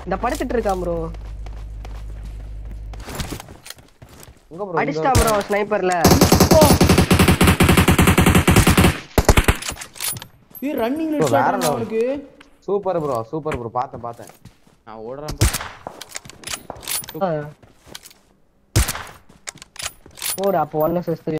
இந்த படுத்துட்டு இருக்கான் ப்ரோ. எங்க ப்ரோ? அடிச்சிட்டா ப்ரோ ஸ்னைப்பர்ல. ஏய் ரன்னிங்ல ஹெட்ஷாட் அவனுக்கு. சூப்பர் ப்ரோ பார்த்தேன். நான் ஓடுறேன் போடு அப்போ 1 vs 3